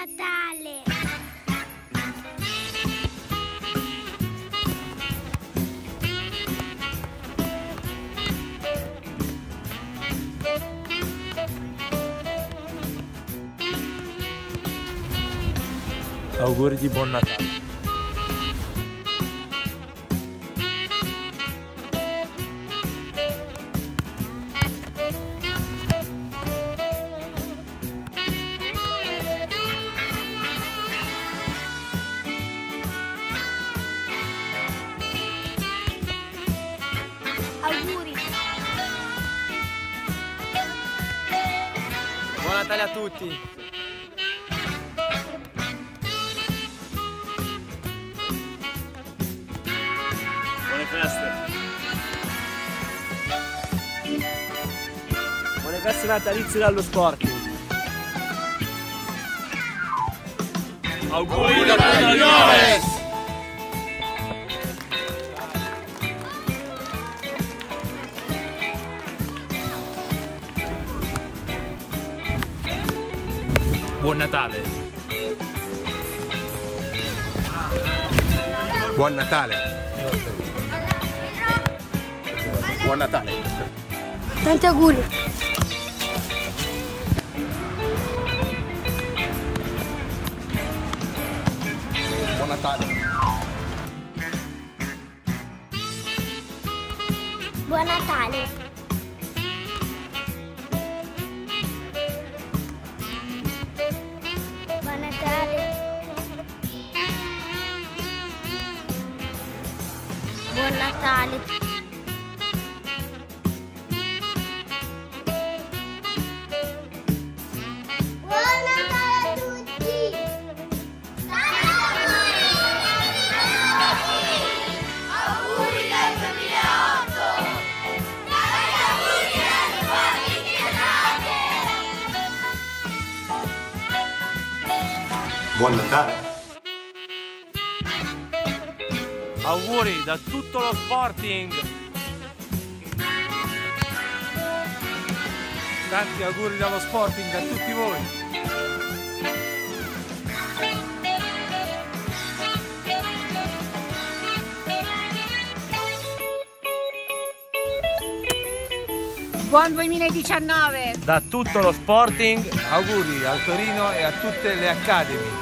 Natale! Auguri di buon Natale. Auguri! Buon Natale a tutti! Buone feste! Buone feste natalizie dallo Sporting! Auguri da Tagliares! Buon Natale. Buon Natale. Buon Natale! Tanti auguri! Buon Natale. Buon Natale! Buon Natale! Buon Natale! Buon Natale a tutti! Auguri del 2008! Tanti auguri alle famiglie nate! Buon Natale. Auguri da tutto lo Sporting. Tanti auguri dallo Sporting a tutti voi. Buon 2019! Da tutto lo Sporting, auguri al Torino e a tutte le Academy.